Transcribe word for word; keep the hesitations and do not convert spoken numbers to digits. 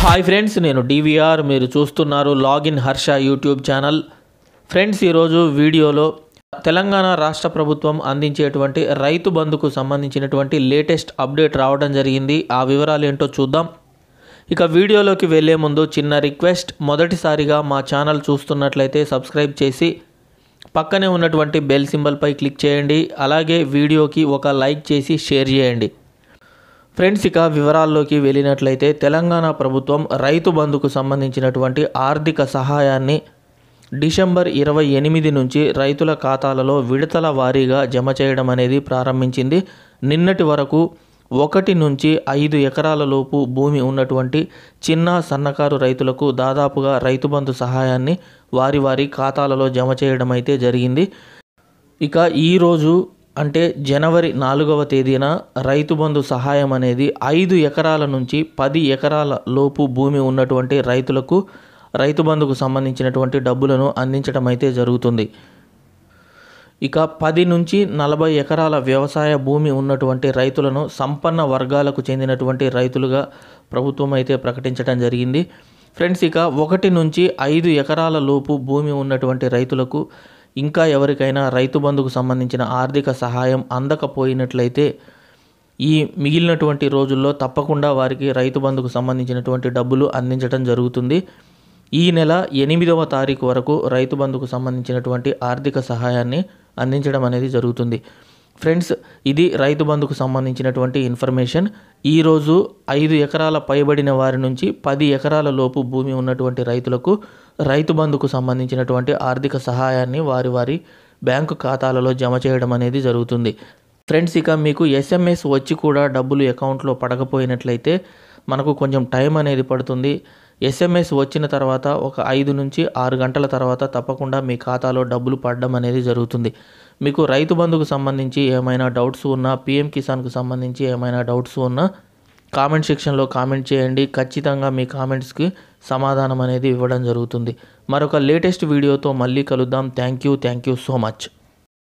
Hi friends, నేను DVR. మీరు చూస్తున్నారు login Harsha YouTube channel. Friends, ఈరోజు వీడియోలో తెలంగాణ రాష్ట్ర ప్రభుత్వం అందించేటువంటి రైతు బంధుకు సంబంధించినటువంటి లేటెస్ట్ అప్డేట్ రావడం జరిగింది. ఆ వివరాలు ఏంటో చూద్దాం. ఇక వీడియోలోకి వెళ్ళే ముందు చిన్న రిక్వెస్ట్, మొదటిసారిగా మా ఛానల్ చూస్తున్నట్లయితే సబ్స్క్రైబ్ చేసి పక్కనే ఉన్నటువంటి బెల్ సింబల్పై క్లిక్ చేయండి. అలాగే వీడియోకి ఒక లైక్ చేసి షేర్ చేయండి. ఫ్రెండ్స్, ఇక వివరాల్లోకి వెళ్ళినట్లయితే తెలంగాణ ప్రభుత్వం రైతు బంధుకు సంబంధించినటువంటి ఆర్థిక సహాయాన్ని డిసెంబర్ ఇరవై ఎనిమిది నుంచి రైతుల ఖాతాలలో విడతల వారీగా జమ చేయడం అనేది ప్రారంభించింది. నిన్నటి వరకు ఒకటి నుంచి ఐదు ఎకరాల లోపు భూమి ఉన్నటువంటి చిన్న సన్నకారు రైతులకు దాదాపుగా రైతు బంధు సహాయాన్ని వారి వారి ఖాతాలలో జమ చేయడం అయితే జరిగింది. ఇక ఈరోజు అంటే జనవరి నాలుగవ తేదీన రైతు బంధు సహాయం అనేది ఐదు ఎకరాల నుంచి పది ఎకరాల లోపు భూమి ఉన్నటువంటి రైతులకు రైతు బంధుకు సంబంధించినటువంటి డబ్బులను అందించడం అయితే జరుగుతుంది. ఇక పది నుంచి నలభై ఎకరాల వ్యవసాయ భూమి ఉన్నటువంటి రైతులను సంపన్న వర్గాలకు చెందినటువంటి రైతులుగా ప్రభుత్వం అయితే ప్రకటించడం జరిగింది. ఫ్రెండ్స్, ఇక ఒకటి నుంచి ఐదు ఎకరాల లోపు భూమి ఉన్నటువంటి రైతులకు ఇంకా ఎవరికైనా రైతు బంధుకు సంబంధించిన ఆర్థిక సహాయం అందకపోయినట్లయితే ఈ మిగిలినటువంటి రోజుల్లో తప్పకుండా వారికి రైతు బంధుకు సంబంధించినటువంటి డబ్బులు అందించడం జరుగుతుంది. ఈ నెల ఎనిమిదవ తారీఖు వరకు రైతు బంధుకు సంబంధించినటువంటి ఆర్థిక సహాయాన్ని అందించడం అనేది జరుగుతుంది. ఫ్రెండ్స్, ఇది రైతు బంధుకు సంబంధించినటువంటి ఇన్ఫర్మేషన్. ఈరోజు ఐదు ఎకరాల పైబడిన వారి నుంచి పది ఎకరాల లోపు భూమి ఉన్నటువంటి రైతులకు రైతు బంధుకు సంబంధించినటువంటి ఆర్థిక సహాయాన్ని వారి వారి బ్యాంకు ఖాతాలలో జమ చేయడం అనేది జరుగుతుంది. ఫ్రెండ్స్, ఇక మీకు ఎస్ఎంఎస్ వచ్చి కూడా డబ్బులు అకౌంట్లో పడకపోయినట్లయితే మనకు కొంచెం టైం అనేది పడుతుంది. ఎస్ఎంఎస్ వచ్చిన తర్వాత ఒక ఐదు నుంచి ఆరు గంటల తర్వాత తప్పకుండా మీ ఖాతాలో డబ్బులు పడడం అనేది జరుగుతుంది. మీకు రైతు బంధుకు సంబంధించి ఏమైనా డౌట్స్ ఉన్నా, పిఎం కిసాన్కు సంబంధించి ఏమైనా డౌట్స్ ఉన్నా కామెంట్ సెక్షన్లో కామెంట్ చేయండి. ఖచ్చితంగా మీ కామెంట్స్కి సమాధానం అనేది ఇవ్వడం జరుగుతుంది. మరొక లేటెస్ట్ వీడియోతో మళ్ళీ కలుద్దాం. Thank you thank you so much.